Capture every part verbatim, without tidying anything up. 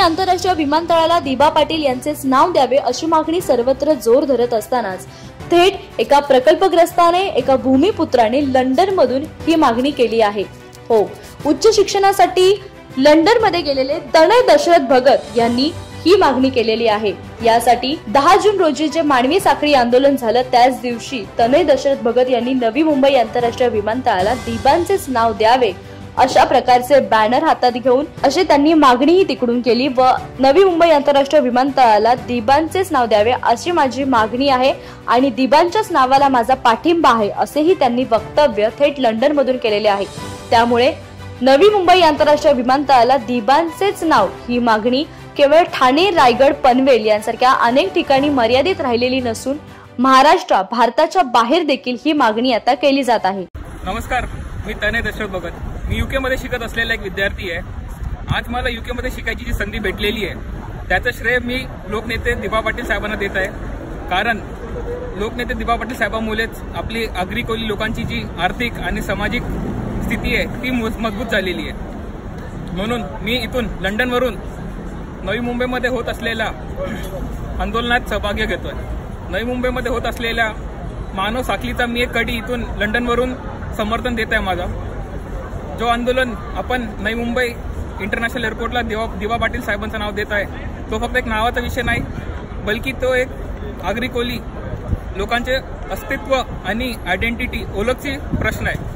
आंतरराष्ट्रीय विमानतळाला दिबा पाटील यांचेच नाव द्यावे अशी मागणी सर्वत्र जोर धरत असतानाच थेट एका प्रकल्पग्रस्ताने एका भूमिपुत्राने लंडन मधून ही मागणी केली आहे। हो, उच्च शिक्षणासाठी लंडन मध्ये गेलेले तनय दशरथ भगत यांनी ही मागणी केलेली आहे। यासाठी दहा जून रोजी जे मानवी साखळी आंदोलन झालं त्याच दिवशी तनय दशरथ भगत यांनी नवी मुंबई आंतरराष्ट्रीय विमानतळाला दिबांचेच नाव द्यावे अशा प्रकारचे बॅनर हातात घेऊन अशी त्यांनी मागणीही तिकडून केली व नवी मुंबई आंतरराष्ट्रीय विमानतळाला दिबांचेच नाव द्यावे अशी माझी मागणी आहे आणि दिबांच्याच नावाला माझा पाठिंबा आहे असेही त्यांनी वक्तव्य थेट लंडन मधून केलेले आहे। त्यामुळे नवी मुंबई आंतरराष्ट्रीय विमानतळाला दिबांचेच नाव ही मागणी केवळ ठाणे, रायगड, पनवेल यांसारख्या अनेक ठिकाणी मर्यादित राहिलेली नसून महाराष्ट्र भारताच्या बाहेर देखील ही मागणी आता केली जात आहे। नमस्कार, मी तनय दशरथ भगत, मी यूके मध्ये शिकत असलेला एक विद्यार्थी आहे। आज मला यूके मध्ये शिकायची जी संधी भेटलेली आहे त्याचं श्रेय मी लोकनेते दिबा पाटील साहेबांना देत आहे। कारण लोकनेते दिबा पाटील साहेबांमुळेच आपली आगरी कोळी लोकांची जी आर्थिक आणि सामाजिक स्थिती आहे ती मजबूत झालेली आहे। म्हणून मी इथून लंडन वरून नवी मुंबईमध्ये होत असलेल्या आंदोलनात सहभागी घेतोय। नवी मुंबईमध्ये होत असलेल्या मानव साखळीचा मी एक कडी इथून लंडन वरून समर्थन देत आहे। माझा जो आंदोलन आपण नवी मुंबई इंटरनॅशनल एअरपोर्टला दिवा दिबा पाटील साहेबांचं नाव देत आहे तो फक्त एक नावाचा विषय नाही, बल्कि तो एक आगरी कोळी लोकांचे अस्तित्व आणि आयडेंटिटी ओळखची प्रश्न आहे।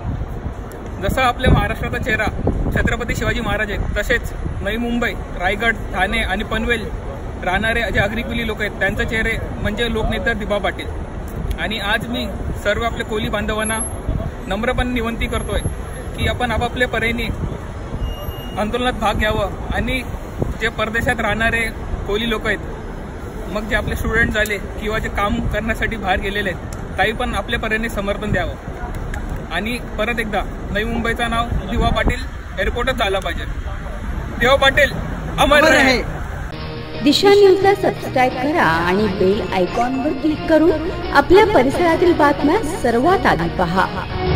जसा आपल्या महाराष्ट्राचा चेहरा छत्रपती शिवाजी महाराज आहेत तसेच नवी मुंबई, रायगड, ठाणे आणि पनवेल राहणारे जे आगरी कोळी लोक आहेत त्यांचे चेहरे म्हणजे लोकनेते दिबा पाटील। आणि आज मी सर्व आपले कोळी बांधवांना नम्रपणे विनंती करतोय की आपण आपापल्या परीने आंदोलनात भाग घ्यावं आणि जे परदेशात राहणारे कोळी लोक आहेत मग जे आपले स्टुडंट झाले किंवा जे काम करण्यासाठी बाहेर गेलेले आहेत काही पण आपल्या परीने समर्थन द्यावं आणि परत एकदा नवी मुंबईचं नाव दिबा पाटील एअरपोर्टच झालं पाहिजे। दिबा पाटील अमर रहे। दिशा न्यूजला सबस्क्राईब करा आणि बेल आयकॉनवर क्लिक करून आपल्या परिसरातील बातम्या सर्वात आधी पहा।